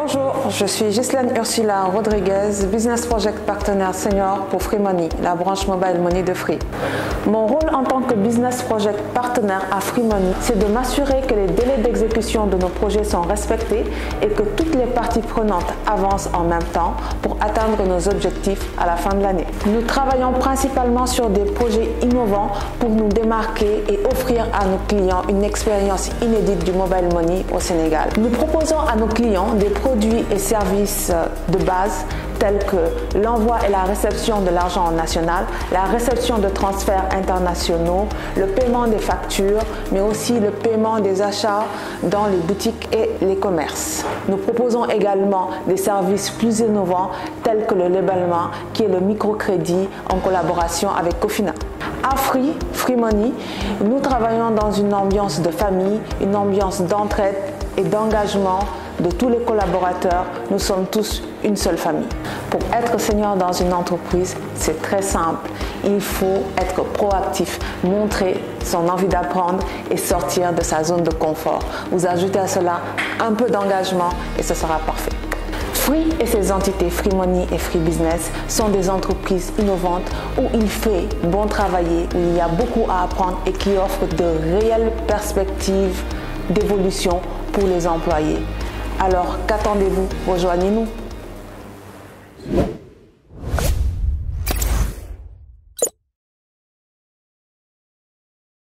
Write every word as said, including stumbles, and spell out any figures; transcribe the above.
Bonjour, je suis Ghislaine Ursula Rodriguez, Business Project Partner Senior pour Free Money, la branche mobile money de Free. Mon rôle en tant que Business Project Partner à Free Money, c'est de m'assurer que les délais d'exécution de nos projets sont respectés et que toutes les parties prenantes avancent en même temps pour atteindre nos objectifs à la fin de l'année. Nous travaillons principalement sur des projets innovants pour nous démarquer et offrir à nos clients une expérience inédite du mobile money au Sénégal. Nous proposons à nos clients des produits et services de base tels que l'envoi et la réception de l'argent national, la réception de transferts internationaux, le paiement des factures, mais aussi le paiement des achats dans les boutiques et les commerces. Nous proposons également des services plus innovants tels que le labellement, qui est le microcrédit en collaboration avec Cofina. À Free, Free Money, nous travaillons dans une ambiance de famille, une ambiance d'entraide et d'engagement de tous les collaborateurs. Nous sommes tous une seule famille. Pour être senior dans une entreprise, c'est très simple. Il faut être proactif, montrer son envie d'apprendre et sortir de sa zone de confort. Vous ajoutez à cela un peu d'engagement et ce sera parfait. Free et ses entités Free Money et Free Business sont des entreprises innovantes où il fait bon travailler, où il y a beaucoup à apprendre et qui offrent de réelles perspectives d'évolution pour les employés. Alors qu'attendez-vous? Rejoignez-nous.